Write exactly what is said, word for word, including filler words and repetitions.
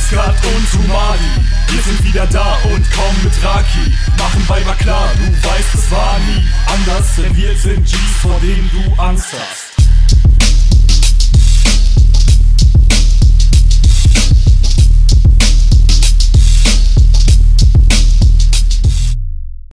Skat und Humani. Wir sind wieder da und kommen mit Raki. Machen Weiber klar, du weißt, es war nie anders, denn wir sind G's, vor denen du Angst hast.